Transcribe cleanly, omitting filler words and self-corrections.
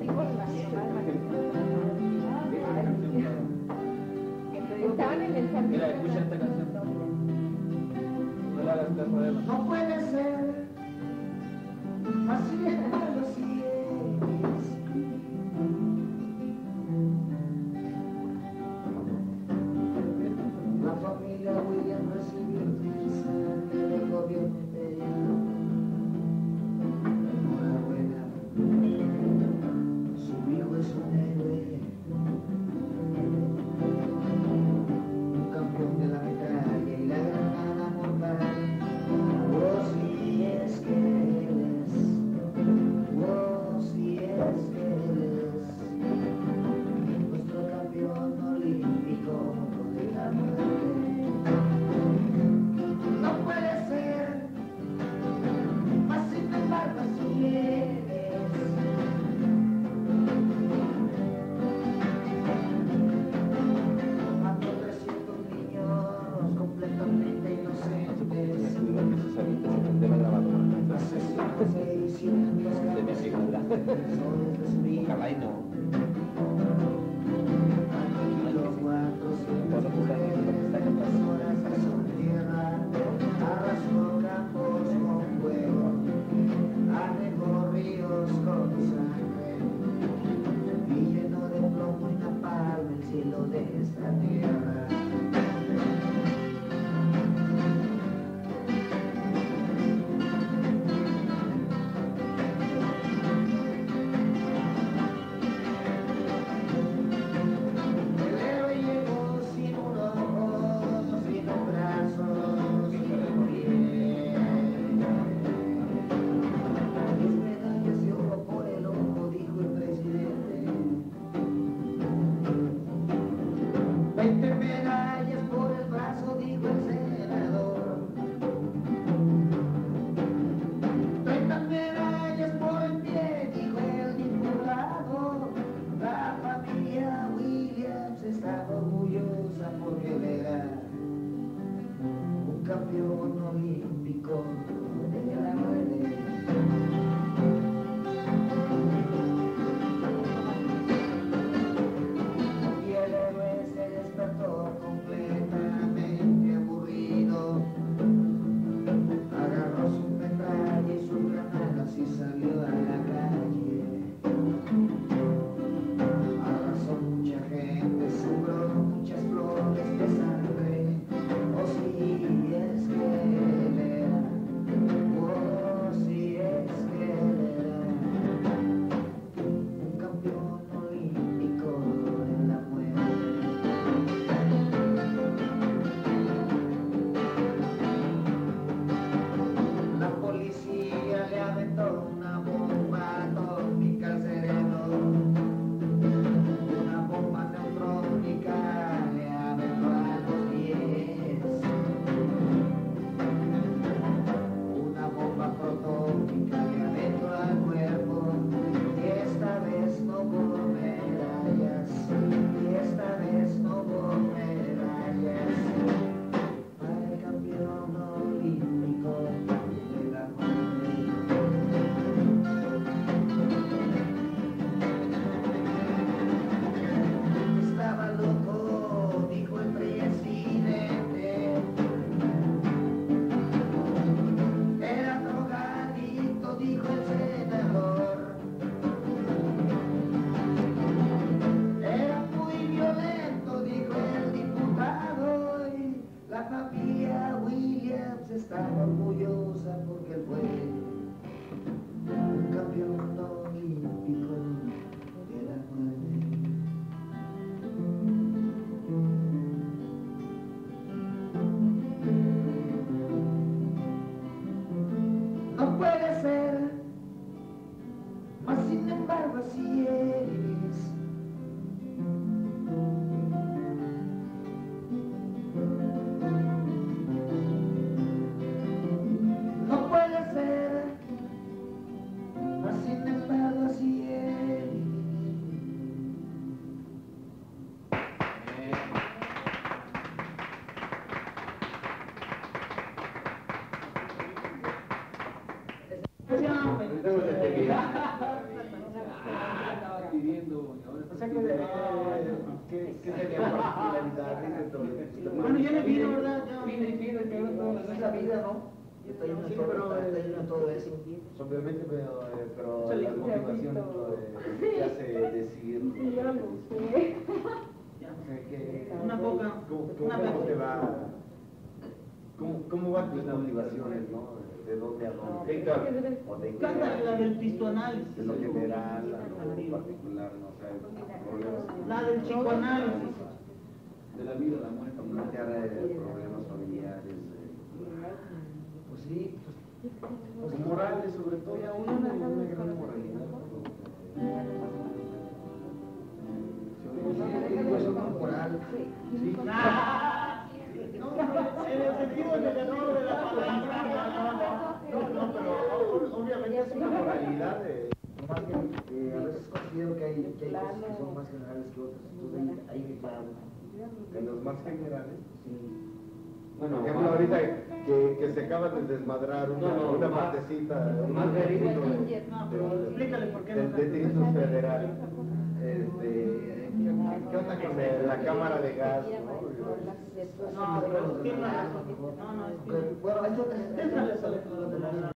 festivo nacional. Estaban en el jardín. Mira, escucha esta canción. No le hagas caso a él. No puede ser, así es malo si es. La familia William recibió el mensaje del gobierno imperial. Enhorabuena, su hijo es un héroe, un campeón de la medalla y la granada mortal. Oh, si es que él es, oh, si es que él es nuestro campeón olímpico de la muerte. No puede ser, mas sin embargo así es. Mató 300 niños completamente inocentes. Asesinó 600 Ojalá y no. Aniquiló 400 mujeres horas a su tierra, arrasó campos con fuego, anegó ríos con sangre y llenó de plomo y napalm el cielo de esta tierra. El héroe llegó sin un ojo, sin un brazo, sin un pie. Mis medallas de oro por el ojo, dijo el presidente. 20 O sea que sería particularidades dentro de Bueno, ya le vi, ¿verdad? Es la vida, ¿no? Está lleno de todo eso. Obviamente, pero la motivación dentro de te hace decir. Una poca. ¿Cómo te va? ¿Cómo van tus motivaciones, no? ¿De dónde a dónde? ¿O de qué? Canta la del pistoanálisis. De lo general, a lo particular, no o sea, problemas. La del psicoanálisis. De la vida, la muerte, plantear problemas familiares. Pues sí, Pues morales, sobre todo, una gran moralidad. pues es una moral. Sí. No, en el sentido negador de la palabra. No, pero obviamente es una moralidad de... Más bien, a veces considero que hay cosas que son más generales que otras. Entonces ahí me clavo. En los más generales. Sí. Bueno, por ejemplo, ahorita que se acaba de desmadrar una partecita, más verídico. No, pero explícale por qué no del canta. Distrito Federal. ¿Qué onda con la cámara de gas? No, pero tiene una razón. No, es que... Bueno, esto Déjale,